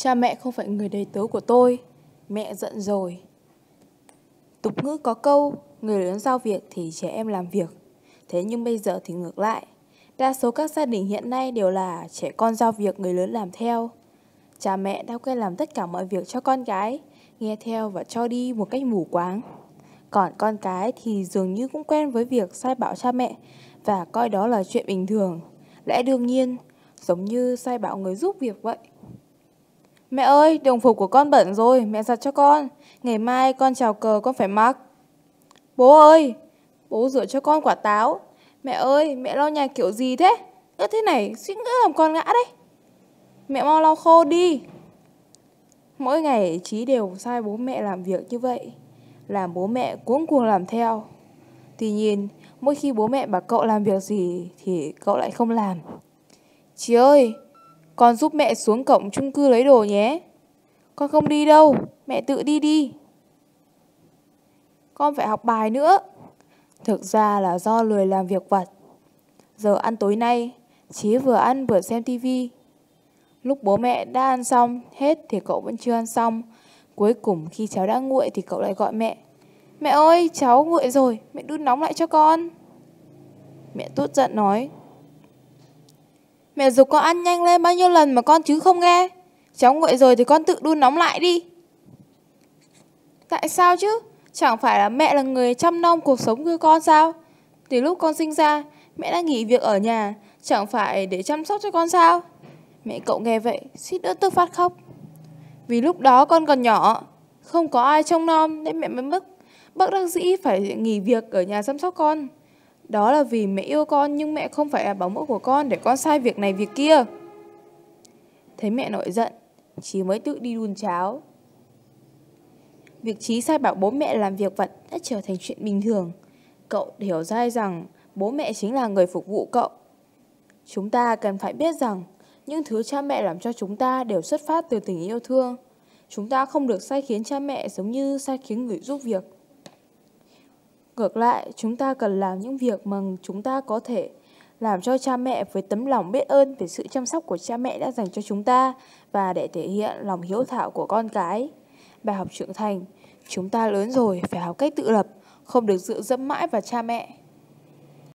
Cha mẹ không phải người đầy tớ của tôi. Mẹ giận rồi. Tục ngữ có câu, người lớn giao việc thì trẻ em làm việc. Thế nhưng bây giờ thì ngược lại. Đa số các gia đình hiện nay đều là trẻ con giao việc, người lớn làm theo. Cha mẹ đã quen làm tất cả mọi việc cho con cái, nghe theo và cho đi một cách mù quáng. Còn con cái thì dường như cũng quen với việc sai bảo cha mẹ và coi đó là chuyện bình thường, lẽ đương nhiên, giống như sai bảo người giúp việc vậy. Mẹ ơi, đồng phục của con bẩn rồi, mẹ giặt cho con. Ngày mai con chào cờ con phải mặc. Bố ơi, bố rửa cho con quả táo. Mẹ ơi, mẹ lau nhà kiểu gì thế? Ơ thế này, suýt nữa làm con ngã đấy. Mẹ mau lau khô đi. Mỗi ngày Chí đều sai bố mẹ làm việc như vậy, làm bố mẹ cuống cuồng làm theo. Tuy nhiên, mỗi khi bố mẹ bảo cậu làm việc gì thì cậu lại không làm. Chí ơi, con giúp mẹ xuống cổng chung cư lấy đồ nhé. Con không đi đâu, mẹ tự đi đi. Con phải học bài nữa. Thực ra là do lười làm việc vặt. Giờ ăn tối nay, Chí vừa ăn vừa xem tivi. Lúc bố mẹ đã ăn xong hết thì cậu vẫn chưa ăn xong. Cuối cùng khi cháu đã nguội thì cậu lại gọi mẹ. Mẹ ơi, cháu nguội rồi, mẹ đun nóng lại cho con. Mẹ tốt giận nói. Mẹ giục con ăn nhanh lên bao nhiêu lần mà con chứ không nghe. Cháu nguội rồi thì con tự đun nóng lại đi. Tại sao chứ? Chẳng phải là mẹ là người chăm nom cuộc sống của con sao? Từ lúc con sinh ra, mẹ đã nghỉ việc ở nhà, chẳng phải để chăm sóc cho con sao? Mẹ cậu nghe vậy, suýt nữa tức phát khóc. Vì lúc đó con còn nhỏ, không có ai trông nom nên mẹ mới bất đắc dĩ phải nghỉ việc ở nhà chăm sóc con. Đó là vì mẹ yêu con nhưng mẹ không phải là bảo mẫu của con để con sai việc này việc kia. Thấy mẹ nổi giận, Chí mới tự đi đun cháo. Việc Chí sai bảo bố mẹ làm việc vặt đã trở thành chuyện bình thường. Cậu hiểu ra rằng bố mẹ chính là người phục vụ cậu. Chúng ta cần phải biết rằng những thứ cha mẹ làm cho chúng ta đều xuất phát từ tình yêu thương. Chúng ta không được sai khiến cha mẹ giống như sai khiến người giúp việc. Ngược lại, chúng ta cần làm những việc mà chúng ta có thể làm cho cha mẹ với tấm lòng biết ơn về sự chăm sóc của cha mẹ đã dành cho chúng ta và để thể hiện lòng hiếu thảo của con cái. Bài học trưởng thành, chúng ta lớn rồi phải học cách tự lập, không được dựa dẫm mãi vào cha mẹ.